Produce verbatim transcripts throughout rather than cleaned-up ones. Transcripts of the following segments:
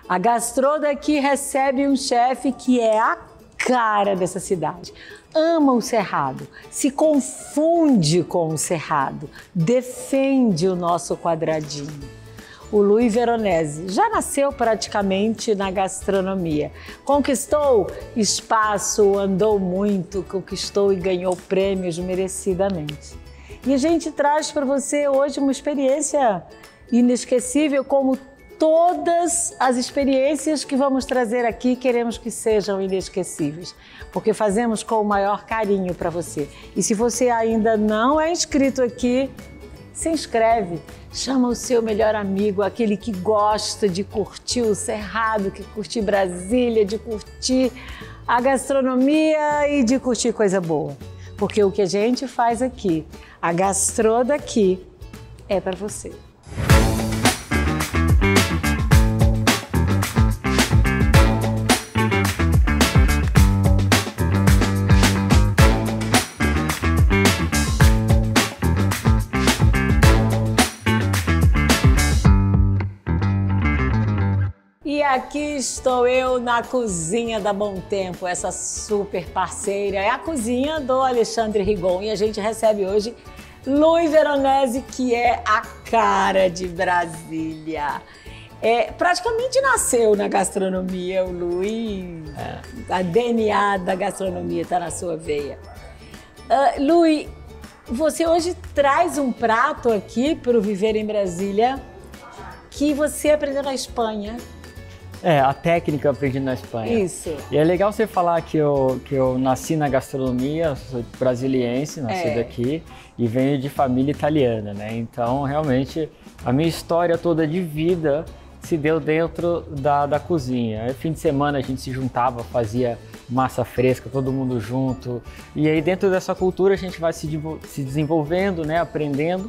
A Gastrô daqui recebe um chefe que é a cara dessa cidade. Ama o Cerrado, se confunde com o Cerrado, defende o nosso quadradinho. O Luiz Veronese já nasceu praticamente na gastronomia. Conquistou espaço, andou muito, conquistou e ganhou prêmios merecidamente. E a gente traz para você hoje uma experiência inesquecível, como todas as experiências que vamos trazer aqui, queremos que sejam inesquecíveis, porque fazemos com o maior carinho para você. E se você ainda não é inscrito aqui, se inscreve, chama o seu melhor amigo, aquele que gosta de curtir o Cerrado, que curte Brasília, de curtir a gastronomia e de curtir coisa boa. Porque o que a gente faz aqui, a Gastrô daqui, é para você. E aqui estou eu na cozinha da Bom Tempo, essa super parceira. É a cozinha do Alexandre Rigon e a gente recebe hoje Luiz Veronese, que é a cara de Brasília. É, praticamente nasceu na gastronomia, o Luiz. É. A D N A da gastronomia está na sua veia. Uh, Luiz, você hoje traz um prato aqui para o Viver em Brasília que você aprendeu na Espanha. É, a técnica eu aprendi na Espanha. Isso. E é legal você falar que eu, que eu nasci na gastronomia, sou brasiliense, nasci é. daqui e venho de família italiana, né? Então, realmente, a minha história toda de vida se deu dentro da, da cozinha. Aí, fim de semana a gente se juntava, fazia massa fresca, todo mundo junto. E aí, dentro dessa cultura, a gente vai se, se desenvolvendo, né? Aprendendo.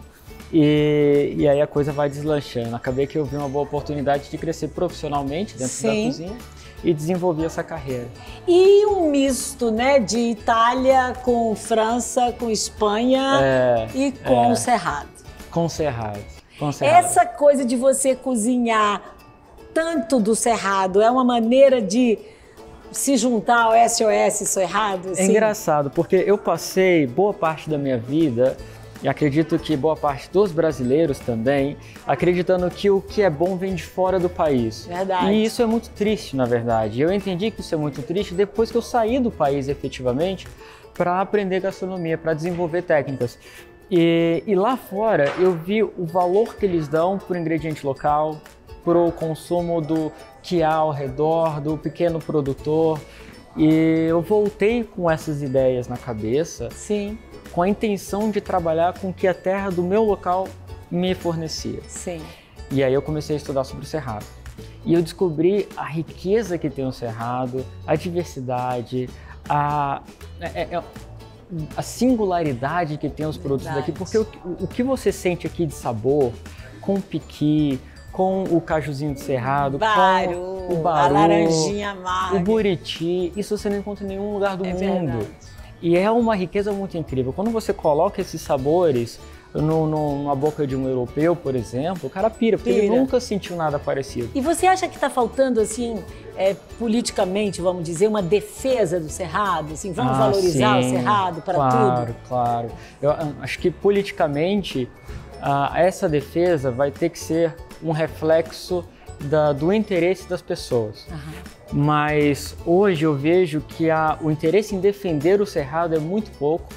E, e aí a coisa vai deslanchando. Acabei que eu vi uma boa oportunidade de crescer profissionalmente dentro Sim. da cozinha e desenvolvi essa carreira. E um misto, né, de Itália com França, com Espanha é, e com é, Cerrado. Com Cerrado. Com Cerrado. Essa coisa de você cozinhar tanto do Cerrado é uma maneira de se juntar ao S O S Cerrado? Assim? É engraçado, porque eu passei boa parte da minha vida, e acredito que boa parte dos brasileiros também, acreditando que o que é bom vem de fora do país. Verdade. E isso é muito triste, na verdade. Eu entendi que isso é muito triste depois que eu saí do país, efetivamente, para aprender gastronomia, para desenvolver técnicas. E, e lá fora eu vi o valor que eles dão para o ingrediente local, para o consumo do que há ao redor, do pequeno produtor. E eu voltei com essas ideias na cabeça. Sim. Com a intenção de trabalhar com o que a terra do meu local me fornecia. Sim. E aí eu comecei a estudar sobre o Cerrado. E eu descobri a riqueza que tem o Cerrado, a diversidade, a, a, a singularidade que tem os produtos Verdade. daqui. Porque o, o que você sente aqui de sabor, com o piqui, com o cajuzinho de Cerrado, baru, com o baru, a laranjinha amarga, o buriti, isso você não encontra em nenhum lugar do é mundo. Verdade. E é uma riqueza muito incrível. Quando você coloca esses sabores no, no, numa boca de um europeu, por exemplo, o cara pira, porque pira. ele nunca sentiu nada parecido. E você acha que está faltando, assim, é, politicamente, vamos dizer, uma defesa do Cerrado? Assim, vamos ah, valorizar sim, o Cerrado para claro, tudo? Claro, claro. Eu acho que politicamente ah, essa defesa vai ter que ser um reflexo da, do interesse das pessoas. Uhum. Mas hoje eu vejo que a, o interesse em defender o Cerrado é muito pouco,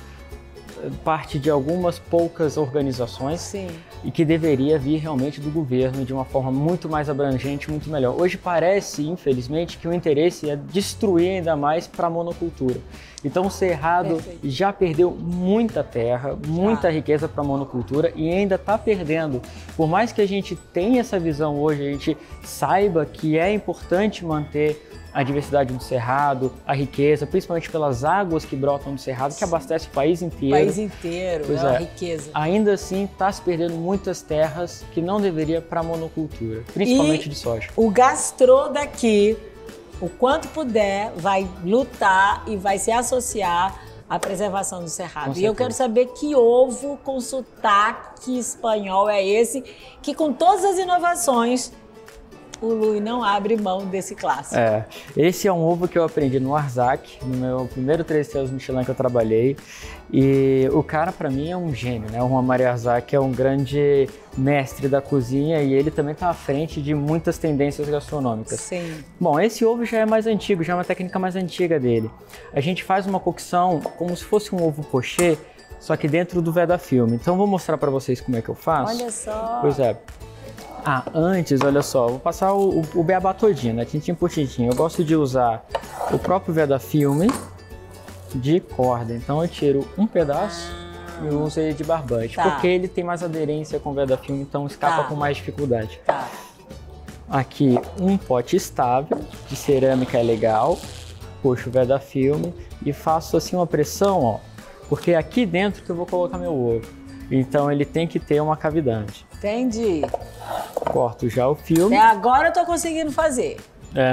parte de algumas poucas organizações. Sim. E que deveria vir realmente do governo de uma forma muito mais abrangente, muito melhor. Hoje parece, infelizmente, que o interesse é destruir ainda mais para a monocultura. Então o Cerrado Perfeito. já perdeu muita terra, muita ah. riqueza para a monocultura e ainda está perdendo. Por mais que a gente tenha essa visão hoje, a gente saiba que é importante manter a diversidade do Cerrado, a riqueza, principalmente pelas águas que brotam do Cerrado, que abastece o país inteiro. O país inteiro, pois é uma é. riqueza. Ainda assim, está se perdendo muitas terras que não deveria para a monocultura, principalmente e de soja. O Gastrô daqui, o quanto puder, vai lutar e vai se associar à preservação do Cerrado. E eu quero saber que ovo com sotaque espanhol é esse, que com todas as inovações o Lui não abre mão desse clássico. É, esse é um ovo que eu aprendi no Arzac, no meu primeiro três estrelas Michelin que eu trabalhei. E o cara, para mim, é um gênio, né? O Juan Maria Arzac é um grande mestre da cozinha e ele também está à frente de muitas tendências gastronômicas. Sim. Bom, esse ovo já é mais antigo, já é uma técnica mais antiga dele. A gente faz uma cocção como se fosse um ovo pochê, só que dentro do Vedafilme. Então, vou mostrar para vocês como é que eu faço. Olha só! Pois é. Ah, antes, olha só, vou passar o, o, o beabá todinho, né? Tintim por tintim. Eu gosto de usar o próprio Vedafilme de corda. Então, eu tiro um pedaço ah. e uso ele de barbante. Tá. Porque ele tem mais aderência com o Vedafilme, então escapa tá. com mais dificuldade. Tá. Aqui, um pote estável, de cerâmica é legal. Puxo o Vedafilme e faço assim uma pressão, ó. Porque é aqui dentro que eu vou colocar meu ovo. Então ele tem que ter uma cavidade. Entendi. Corto já o filme. É, agora eu tô conseguindo fazer. É.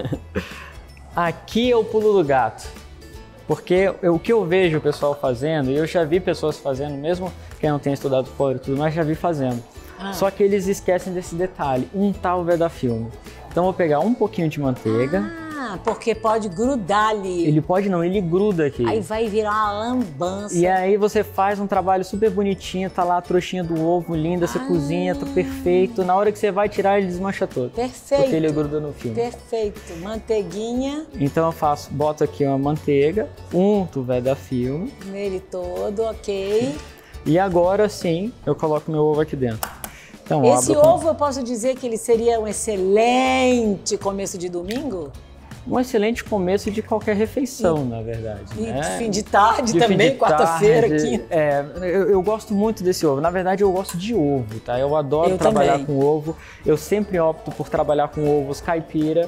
Aqui é o pulo do gato. Porque eu, o que eu vejo o pessoal fazendo, e eu já vi pessoas fazendo, mesmo quem não tem estudado fora e tudo, mas já vi fazendo. Ah. Só que eles esquecem desse detalhe, untar o Vedafilme. Então eu vou pegar um pouquinho de manteiga. Ah, porque pode grudar ali. Ele pode não, ele gruda aqui. Aí vai virar uma lambança. E aí você faz um trabalho super bonitinho, tá lá a trouxinha do ovo, linda, você ah. cozinha, tá perfeito. Na hora que você vai tirar, ele desmancha todo. Perfeito. Porque ele gruda no filme. Perfeito. Manteiguinha. Então eu faço, boto aqui uma manteiga, unto o Vedafilme. Nele todo, ok. E agora sim, eu coloco meu ovo aqui dentro. Então, esse ovo com... eu posso dizer que ele seria um excelente começo de domingo? Um excelente começo de qualquer refeição, e, na verdade. E né? fim de tarde de também, quarta-feira, quinta. É, eu, eu gosto muito desse ovo. Na verdade, eu gosto de ovo, tá? Eu adoro eu trabalhar também. com ovo. Eu sempre opto por trabalhar com ovos caipira.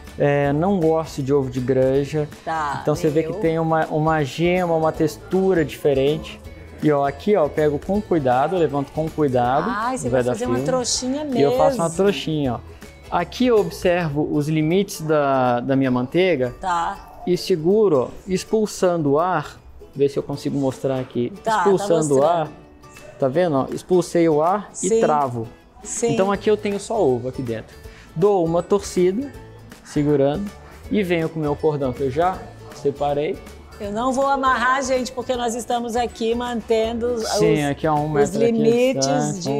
É, não gosto de ovo de granja. Tá, então você eu... vê que tem uma, uma gema, uma textura diferente. E ó, aqui ó, eu pego com cuidado, eu levanto com cuidado. Ah, você vai fazer uma trouxinha mesmo. E eu faço uma trouxinha, ó. Aqui eu observo os limites da, da minha manteiga. Tá. E seguro, ó, expulsando o ar. Vê se eu consigo mostrar aqui. Tá, expulsando tá o ar. Tá vendo? Ó? Expulsei o ar Sim. e travo. Sim. Então aqui eu tenho só ovo aqui dentro. Dou uma torcida, segurando. E venho com o meu cordão que eu já separei. Eu não vou amarrar, gente, porque nós estamos aqui mantendo Sim, os, aqui é um os limites de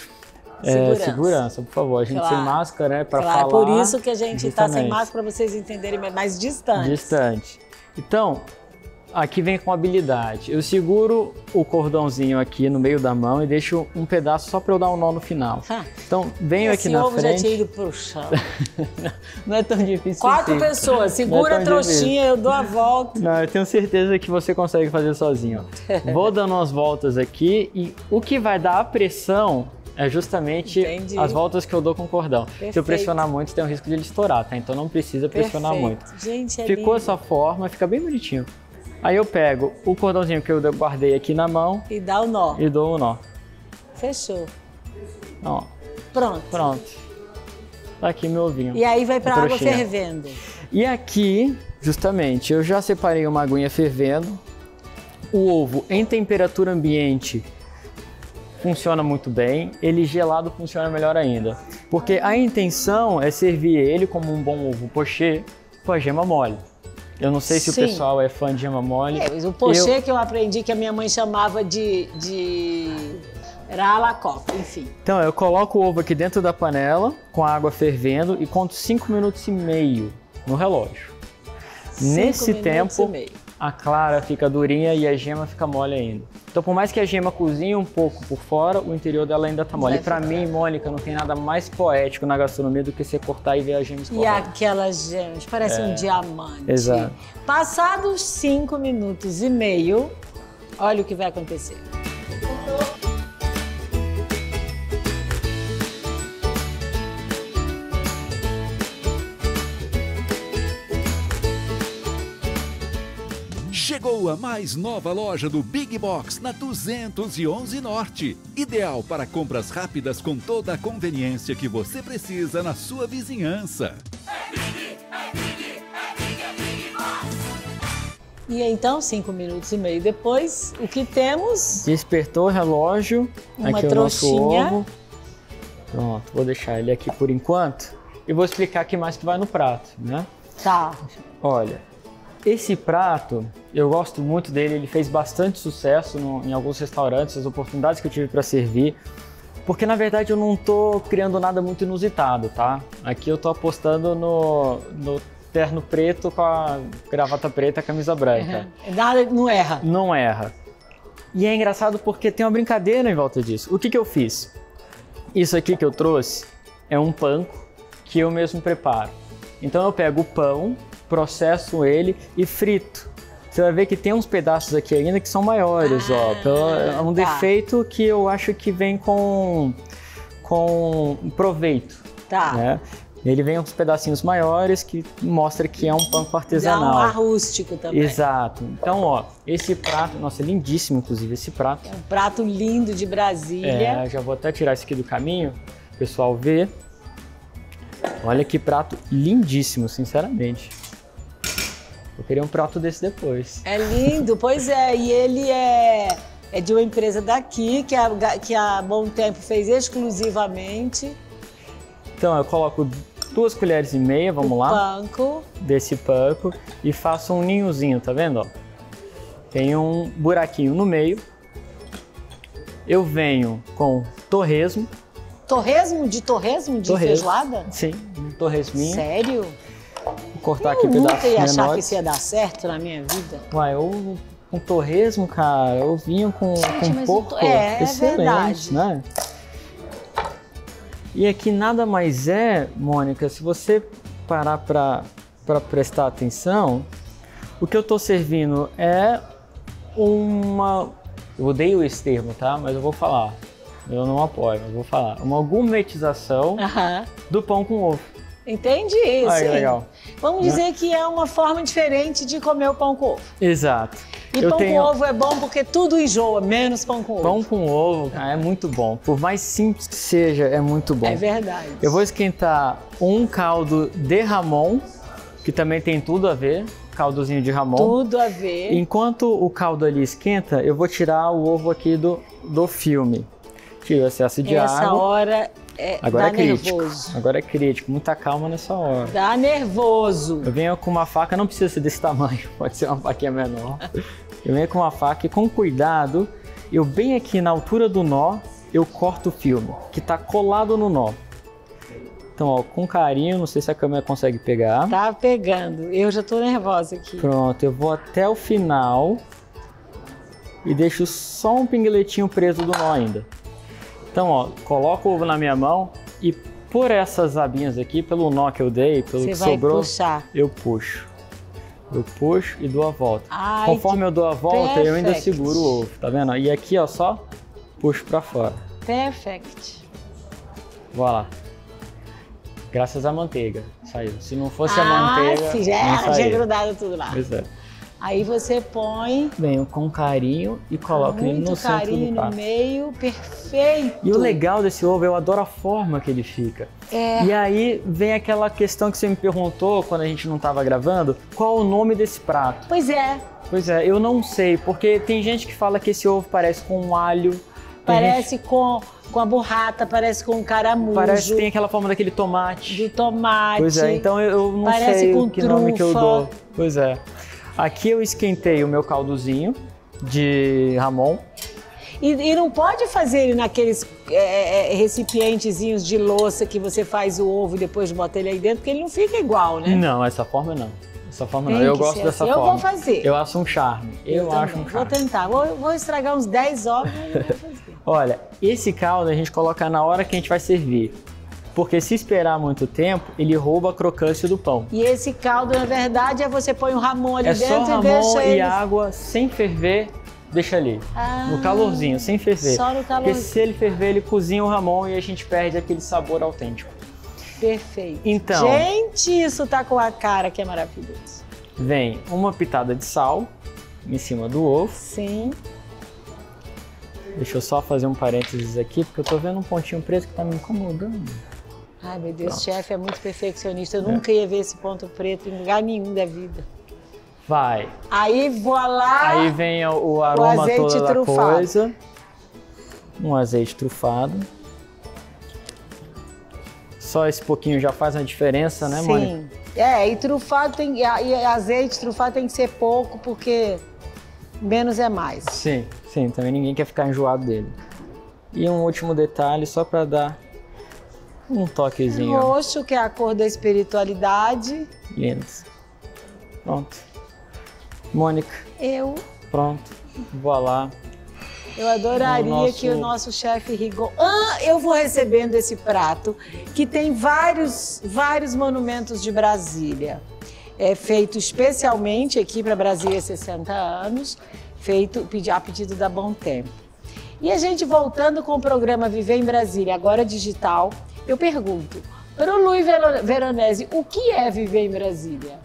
é, segurança. segurança, por favor. A gente claro. sem máscara, né, para claro, falar. É por isso que a gente está sem máscara, para vocês entenderem mais distante. Distante. Então, aqui vem com habilidade. Eu seguro o cordãozinho aqui no meio da mão e deixo um pedaço só para eu dar um nó no final. Ah, então, venho aqui na frente. Esse ovo já tinha ido pro chão. Não é tão difícil. Quatro assim. pessoas, segura é a trouxinha, difícil. Eu dou a volta. Não, eu tenho certeza que você consegue fazer sozinho. Ó. Vou dando umas voltas aqui e o que vai dar a pressão é justamente Entendi. As voltas que eu dou com o cordão. Perfeito. Se eu pressionar muito, tem o risco de ele estourar, tá? Então não precisa pressionar Perfeito. muito. Gente, é Ficou lindo. Essa forma, fica bem bonitinho. Aí eu pego o cordãozinho que eu guardei aqui na mão. E dá o nó. E dou o nó. Fechou. Ó. Pronto. Pronto. Tá aqui meu ovinho. E aí vai pra água fervendo. E aqui, justamente, eu já separei uma aguinha fervendo. O ovo em temperatura ambiente funciona muito bem. Ele gelado funciona melhor ainda. Porque a intenção é servir ele como um bom ovo pochê com a gema mole. Eu não sei se Sim. o pessoal é fã de gema mole. É, o pochê eu... que eu aprendi, que a minha mãe chamava de... de... Era à la coque, enfim. Então, eu coloco o ovo aqui dentro da panela, com a água fervendo, e conto cinco minutos e meio no relógio. Cinco Nesse tempo, a clara fica durinha e a gema fica mole ainda. Então, por mais que a gema cozinhe um pouco por fora, o interior dela ainda tá mole. E pra mim, Mônica, não tem nada mais poético na gastronomia do que você cortar e ver a gema escorrer. E aquelas gemas, parece é. um diamante. Exato. Passados cinco minutos e meio, olha o que vai acontecer. Chegou a mais nova loja do Big Box na duzentos e onze Norte. Ideal para compras rápidas com toda a conveniência que você precisa na sua vizinhança. É Big, é Big, é Big, é Big Box. E então, cinco minutos e meio depois, o que temos? Despertou o relógio. Uma aqui trouxinha. É o nosso ovo. Pronto, vou deixar ele aqui por enquanto. e vou explicar o que mais que vai no prato, né? Tá. Olha, esse prato, eu gosto muito dele, ele fez bastante sucesso no, em alguns restaurantes, as oportunidades que eu tive para servir, porque na verdade eu não tô criando nada muito inusitado, tá? Aqui eu tô apostando no, no terno preto com a gravata preta e a camisa branca. Uhum. Nada, não erra. Não erra. E é engraçado porque tem uma brincadeira em volta disso. O que que eu fiz? Isso aqui que eu trouxe é um panko que eu mesmo preparo. Então eu pego o pão, processo ele e frito. Você vai ver que tem uns pedaços aqui ainda que são maiores, ah, ó. Pelo, é um tá. defeito que eu acho que vem com, com proveito. Tá. Né? Ele vem uns pedacinhos maiores que mostra que é um panko artesanal. Dá um ar rústico também. Exato. Então, ó, esse prato, nossa, é lindíssimo, inclusive, esse prato. É um prato lindo de Brasília. É, já vou até tirar isso aqui do caminho, o pessoal ver. Olha que prato lindíssimo, sinceramente. Eu queria um prato desse depois. É lindo, pois é. E ele é, é de uma empresa daqui, que a, que a Bom Tempo fez exclusivamente. Então, eu coloco duas colheres e meia, vamos o lá. Panko. Desse panko e faço um ninhozinho, tá vendo? Ó? Tem um buraquinho no meio. Eu venho com torresmo. Torresmo? De torresmo? De torresmo. feijoada? Sim, um torresminho. Sério? Vou cortar eu aqui pedaços menores. Eu nunca ia achar que isso ia dar certo na minha vida. Uai, eu com torresmo, cara, eu vinha com, Gente, com porco tô... é, excelente, é verdade. Né? E aqui nada mais é, Mônica, se você parar para prestar atenção, o que eu estou servindo é uma... Eu odeio esse termo, tá? Mas eu vou falar. Eu não apoio, mas vou falar. Uma gourmetização uh-huh. do pão com ovo. Entendi isso. Ai, legal. Vamos né? dizer que é uma forma diferente de comer o pão com ovo. Exato. E eu pão tenho... com ovo é bom porque tudo enjoa, menos pão com ovo. Pão com ovo ah, é muito bom. Por mais simples que seja, é muito bom. É verdade. Eu vou esquentar um caldo de Ramon, que também tem tudo a ver. Caldozinho de Ramon. Tudo a ver. Enquanto o caldo ali esquenta, eu vou tirar o ovo aqui do, do filme. Tiro o excesso de Essa água. Essa hora é, Agora dá é crítico. nervoso. Agora é crítico. Muita calma nessa hora. Dá nervoso. Eu venho com uma faca, não precisa ser desse tamanho. Pode ser uma faquinha menor. Eu venho com uma faca e com cuidado, eu bem aqui na altura do nó, eu corto o filme, que tá colado no nó. Então, ó, com carinho, não sei se a câmera consegue pegar. Tá pegando, eu já tô nervosa aqui. Pronto, eu vou até o final e deixo só um pingueletinho preso do nó ainda. Então, ó, coloco o ovo na minha mão e por essas abinhas aqui, pelo nó que eu dei, pelo Você que vai sobrou, puxar. eu puxo. Eu puxo e dou a volta. Ai, Conforme eu dou a volta, perfect. eu ainda seguro o ovo, tá vendo? E aqui, ó, só puxo pra fora. Perfect. Vou lá. Graças à manteiga, saiu. Se não fosse ah, a manteiga, sim, já não era, tinha saía. grudado tudo lá. Pois é. Aí você põe... Venho com carinho e coloco ele no centro do prato. Muito carinho no meio, perfeito. E o legal desse ovo, eu adoro a forma que ele fica. É. E aí vem aquela questão que você me perguntou quando a gente não estava gravando, qual o nome desse prato? Pois é. Pois é, eu não sei, porque tem gente que fala que esse ovo parece com um alho. Parece gente... com, com a burrata, parece com um caramujo. Parece que tem aquela forma daquele tomate. Do tomate. Pois é, então eu, eu não parece sei com que trufa. nome que eu dou. Pois é. Aqui eu esquentei o meu caldozinho de Ramon. E, e não pode fazer ele naqueles é, é, recipientezinhos de louça que você faz o ovo e depois bota ele aí dentro, porque ele não fica igual, né? Não, essa forma não. Essa forma Tem não. Eu que gosto ser dessa assim. forma. Eu vou fazer. Eu acho um charme. Eu, Eu acho um Vou charme. tentar. Vou, vou estragar uns dez ovos, mas eu vou fazer. Olha, esse caldo a gente coloca na hora que a gente vai servir. Porque se esperar muito tempo, ele rouba a crocância do pão. E esse caldo, na verdade, é você põe o Ramon ali é dentro só e Ramon deixa e ele... água sem ferver, deixa ali. Ah, no calorzinho, sem ferver. Só no calorzinho. Porque se ele ferver, ele cozinha o Ramon e a gente perde aquele sabor autêntico. Perfeito. Então, gente, isso tá com a cara que é maravilhoso. Vem uma pitada de sal em cima do ovo. Sim. Deixa eu só fazer um parênteses aqui, porque eu tô vendo um pontinho preto que tá me incomodando. Ai, meu Deus, Pronto. chefe é muito perfeccionista. Eu É. nunca ia ver esse ponto preto em lugar nenhum da vida. Vai. Aí, vou lá. Aí vem o, o aroma azeite todo da trufado. coisa. Um azeite trufado. só esse pouquinho já faz uma diferença, né, Mônica? Sim. É, e trufado tem, e azeite trufado tem que ser pouco, porque menos é mais. Sim, sim, também ninguém quer ficar enjoado dele. E um último detalhe, só para dar um toquezinho. Roxo, que é a cor da espiritualidade. Lindo. Pronto. Mônica. Eu. Pronto. Voilá. Eu adoraria o nosso... que o nosso chefe Rigon... Ah, eu vou recebendo esse prato, que tem vários, vários monumentos de Brasília. É feito especialmente aqui para Brasília sessenta anos, feito a pedido da Bom Tempo. E a gente voltando com o programa Viver em Brasília, agora digital, eu pergunto, para o Luiz Veronese, o que é viver em Brasília?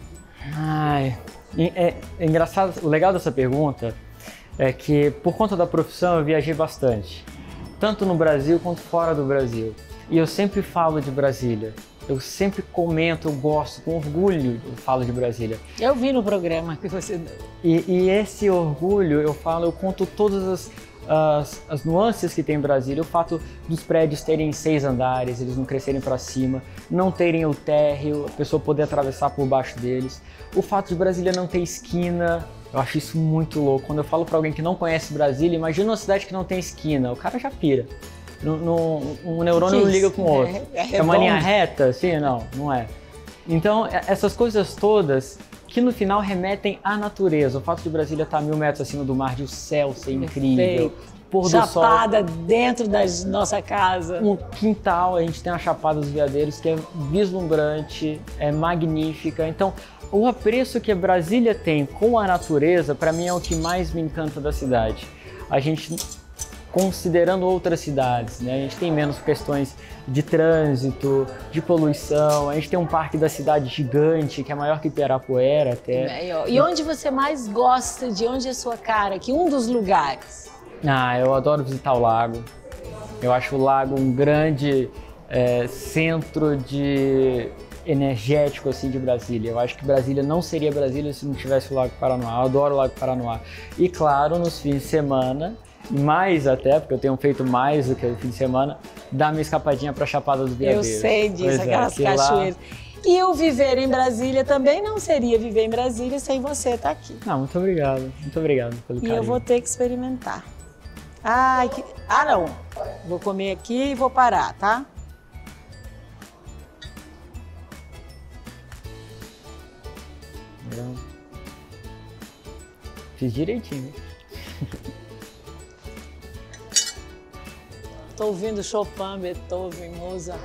Ai, é, é engraçado, o legal dessa pergunta é que, por conta da profissão, eu viajei bastante, tanto no Brasil quanto fora do Brasil. E eu sempre falo de Brasília, eu sempre comento, eu gosto, com orgulho eu falo de Brasília. Eu vi no programa que você deu. E, e esse orgulho, eu falo, eu conto todas as, as, as nuances que tem em Brasília, o fato dos prédios terem seis andares, eles não crescerem para cima, não terem o térreo, a pessoa poder atravessar por baixo deles, o fato de Brasília não ter esquina. Eu acho isso muito louco. Quando eu falo para alguém que não conhece Brasília, imagina uma cidade que não tem esquina, o cara já pira. No, no, um neurônio que não liga isso? com o outro. É, é, é uma linha reta? Assim? Não, não é. Então, essas coisas todas que no final remetem à natureza. O fato de Brasília estar a mil metros acima do mar, de o céu ser incrível, pôr do sol. Chapada dentro da nossa casa. Um quintal, a gente tem a Chapada dos Veadeiros, que é vislumbrante, é magnífica. Então, o apreço que a Brasília tem com a natureza, para mim, é o que mais me encanta da cidade. A gente, considerando outras cidades, né? A gente tem menos questões de trânsito, de poluição, a gente tem um parque da cidade gigante, que é maior que Ibirapuera até. E onde você mais gosta, de onde é a sua cara? Que um dos lugares? Ah, eu adoro visitar o lago. Eu acho o lago um grande é, centro de... energético assim de Brasília. Eu acho que Brasília não seria Brasília se não tivesse o Lago Paranoá. Eu adoro o Lago Paranoá. E claro, nos fins de semana, mais até, porque eu tenho feito mais do que o fim de semana, dar minha escapadinha para a Chapada dos Veadeiros. Eu sei disso, pois aquelas é, cachoeiras. Lá... E o viver em Brasília também não seria viver em Brasília sem você estar aqui. Ah, muito obrigado. Muito obrigado pelo e carinho. E eu vou ter que experimentar. Ai, que... Ah, não. Vou comer aqui e vou parar, tá? Fiz direitinho. Tô ouvindo Chopin, Beethoven, Mozart.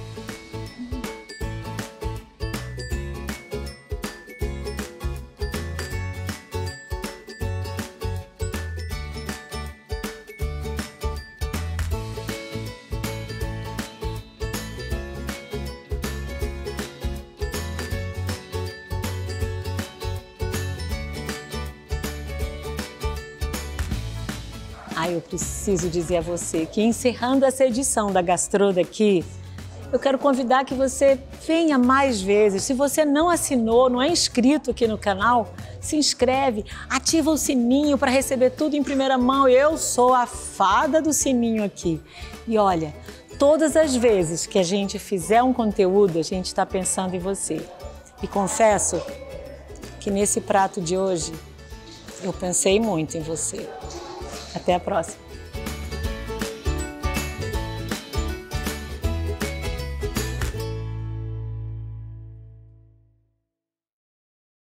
Ah, eu preciso dizer a você que, encerrando essa edição da Gastro daqui, eu quero convidar que você venha mais vezes. Se você não assinou, não é inscrito aqui no canal, se inscreve, ativa o sininho para receber tudo em primeira mão. Eu sou a fada do sininho aqui. E olha, todas as vezes que a gente fizer um conteúdo, a gente está pensando em você. E confesso que nesse prato de hoje, eu pensei muito em você. Até a próxima.